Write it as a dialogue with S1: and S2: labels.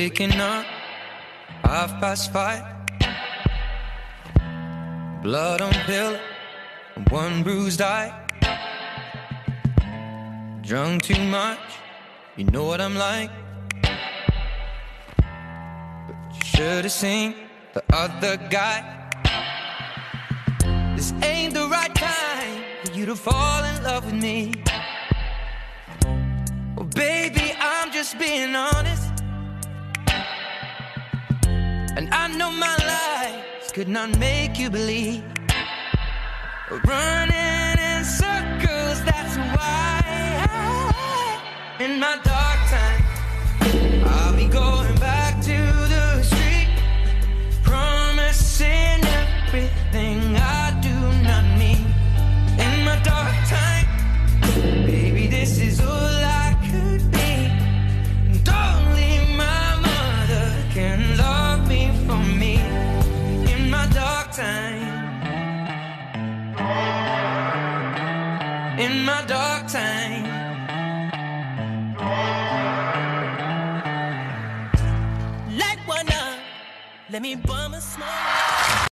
S1: waking up 5:30. Blood on pillow, one bruised eye. Drunk too much, you know what I'm like. But you should've seen the other guy. This ain't the right time for you to fall in love with me. Well, baby, I'm just being honest. And I know my lies could not make you believe. Running in circles, that's why in my dark time I'll be going back to the street, promising everything I do not need. In my dark time, baby, this is all I could be. And only my mother can love me for me. In my dark time, in my dark time, light one up, let me bum a smile.